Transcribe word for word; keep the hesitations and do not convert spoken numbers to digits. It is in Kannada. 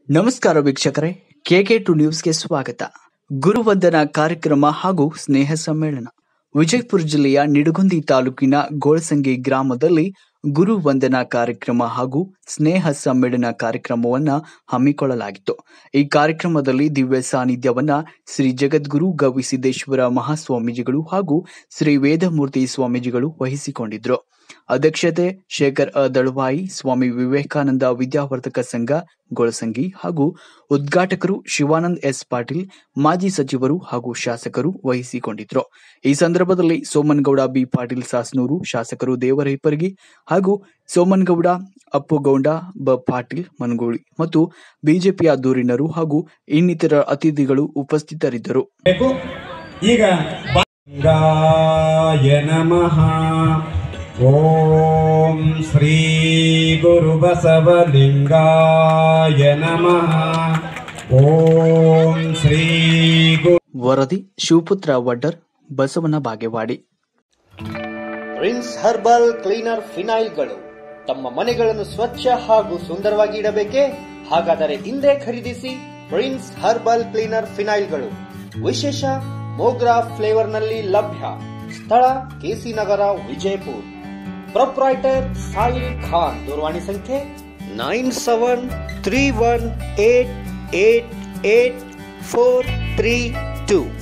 ನಮಸ್ಕಾರ ವೀಕ್ಷಕರೇ, ಕೆಕೆ ಟು ನ್ಯೂಸ್ಗೆ ಸ್ವಾಗತ. ಗುರುವಂದನಾ ಕಾರ್ಯಕ್ರಮ ಹಾಗೂ ಸ್ನೇಹ ಸಮ್ಮೇಳನ. ವಿಜಯಪುರ ಜಿಲ್ಲೆಯ ನಿಡಗುಂದಿ ತಾಲೂಕಿನ ಗೋಳಸಂಗಿ ಗ್ರಾಮದಲ್ಲಿ ಗುರು ವಂದನಾ ಕಾರ್ಯಕ್ರಮ ಹಾಗೂ ಸ್ನೇಹ ಸಮ್ಮೇಳನ ಕಾರ್ಯಕ್ರಮವನ್ನ ಹಮ್ಮಿಕೊಳ್ಳಲಾಗಿತ್ತು. ಈ ಕಾರ್ಯಕ್ರಮದಲ್ಲಿ ದಿವ್ಯ ಸಾನ್ನಿಧ್ಯವನ್ನ ಶ್ರೀ ಜಗದ್ಗುರು ಗವಿಸಿದ್ದೇಶ್ವರ ಮಹಾಸ್ವಾಮೀಜಿಗಳು ಹಾಗೂ ಶ್ರೀ ವೇದಮೂರ್ತಿ ಸ್ವಾಮೀಜಿಗಳು ವಹಿಸಿಕೊಂಡಿದ್ರು. ಅಧ್ಯಕ್ಷತೆ ಶೇಖರ್ ಅ ದಳವಾಯಿ, ಸ್ವಾಮಿ ವಿವೇಕಾನಂದ ವಿದ್ಯಾವರ್ಧಕ ಸಂಘ ಗೋಳಸಂಗಿ ಹಾಗೂ ಉದ್ಘಾಟಕರು ಶಿವಾನಂದ್ ಎಸ್ ಪಾಟೀಲ್, ಮಾಜಿ ಸಚಿವರು ಹಾಗೂ ಶಾಸಕರು ವಹಿಸಿಕೊಂಡಿದ್ರು. ಈ ಸಂದರ್ಭದಲ್ಲಿ ಸೋಮನಗೌಡ ಬಿ ಪಾಟೀಲ್ ಸಾಸನೂರು, ಶಾಸಕರು ದೇವರಹಿಪ್ಪರಗಿ ಹಾಗೂ ಸೋಮನಗೌಡ ಅಪ್ಪುಗೌಡ ಬ ಪಾಟೀಲ್ ಮನಗೂಳಿ ಮತ್ತು ಬಿಜೆಪಿಯ ಧುರೀಣರು ಹಾಗೂ ಇನ್ನಿತರ ಅತಿಥಿಗಳು ಉಪಸ್ಥಿತರಿದ್ದರು. ಈಗ ನಮಃ ಓಂ ಶ್ರೀ ಗುರು ಬಸವಲಿಂಗಾಯ ನಮಃ ಓಂ ಶ್ರೀ ಗುರು. ವರದಿ Shivaputra Vaddar, Basavana Bagewadi. Prince herbal cleaner ಫಿನೈಲ್ಗಳು ತಮ್ಮ ಮನೆಗಳನ್ನು ಸ್ವಚ್ಛ ಹಾಗೂ ಸುಂದರವಾಗಿ ಇಡಬೇಕೆ? ಹಾಗಾದರೆ ಇಂದೇ ಖರೀದಿಸಿ ಪ್ರಿನ್ಸ್ ಹರ್ಬಲ್ ಕ್ಲೀನರ್ ಫಿನೈಲ್ಗಳು. ವಿಶೇಷ ಮೋಗ್ರಾ ಫ್ಲೇವರ್ ನಲ್ಲಿ ಲಭ್ಯ. ಸ್ಥಳ ಕೆಸಿ ನಗರ, ವಿಜಯಪುರ. ಪ್ರೊಪ್ರೈಟರ್ ಸಾಹಿಲ್ ಖಾನ್. ದೂರವಾಣಿ ಸಂಖ್ಯೆ nine seven three one eight eight eight four three two.